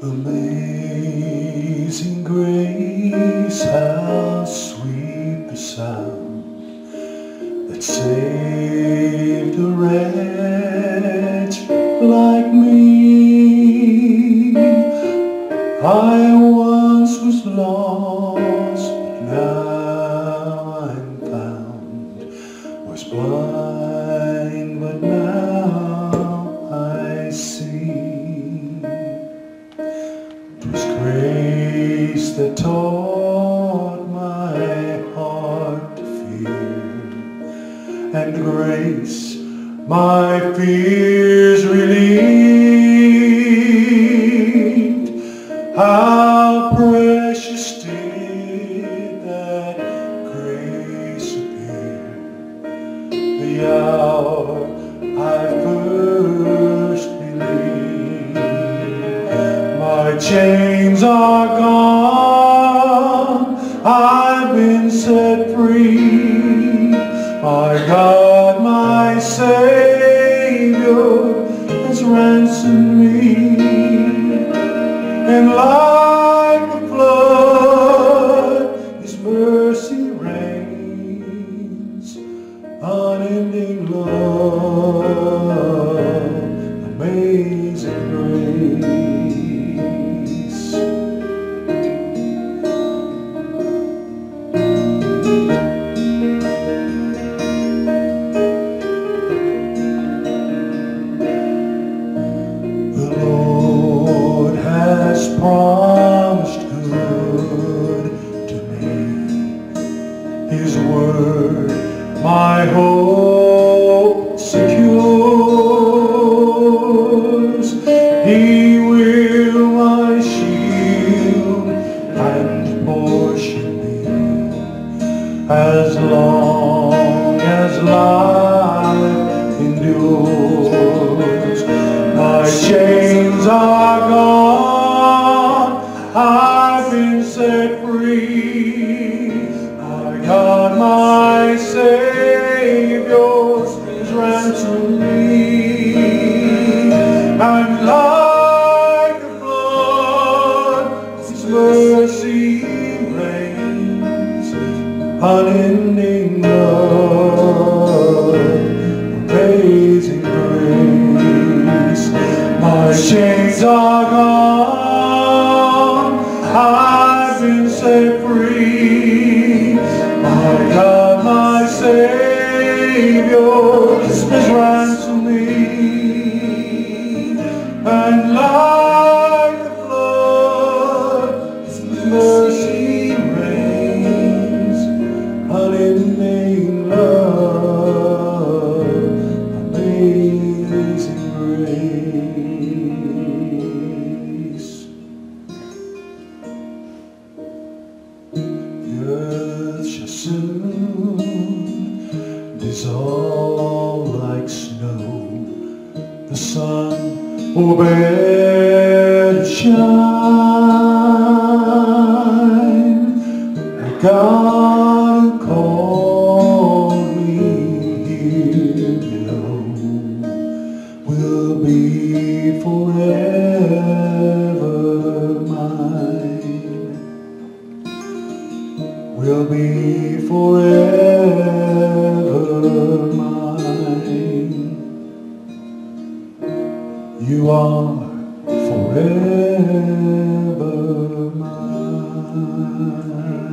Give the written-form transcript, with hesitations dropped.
Amazing grace, how sweet the sound that saved a wretch like me. I once was lost, but now I'm found. Was blind, but now I see. 'Twas grace that taught my heart to fear, and grace my fears relieved. How precious did that grace appear the hour I first believed. My chains are gone, I've been set free. My God, my Savior has ransomed me. And like a flood, His mercy reigns, unending love, amazing grace. The Lord has promised good to me. His word my hope secures. He will my shield and portion be, as long as life endures. My chains are gone, I've been set free. My God, my Savior has ransomed me. And like a flood, His mercy reigns, unending love, amazing grace. My chains are gone, I've been set free. My God, my Savior has ransomed me. And like the flood, His mercy reigns, unending love, amazing grace. The earth shall soon dissolve like snow. The sun will bear to shine. The God who called me here below will be forever mine. Will be forever mine. You are forever mine.